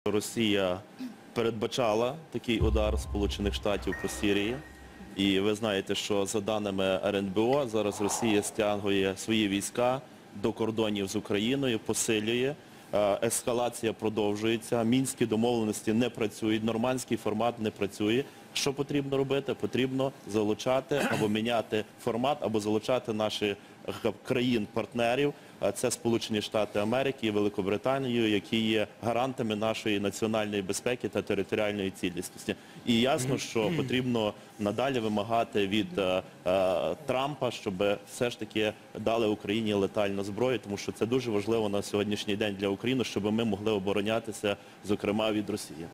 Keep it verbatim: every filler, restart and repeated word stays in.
Росія передбачала такий удар Сполучених Штатів по Сирії. І ви знаєте, що за даними ер ен бе о, зараз Росія стягує свої війська до кордонів з Україною, посилює. Ескалація продовжується, мінські домовленості не працюють, нормандський формат не працює. Що потрібно робити? Потрібно залучати або міняти формат, або залучати наших країн-партнерів. Це Сполучені Штати Америки і Великобританію, які є гарантами нашої національної безпеки та територіальної цілісності. І ясно, що потрібно надалі вимагати від е, е, Трампа, щоб все ж таки дали Україні летальну зброю, тому що це дуже важливо на сьогоднішній день для України, щоб ми могли оборонятися, зокрема, від Росії.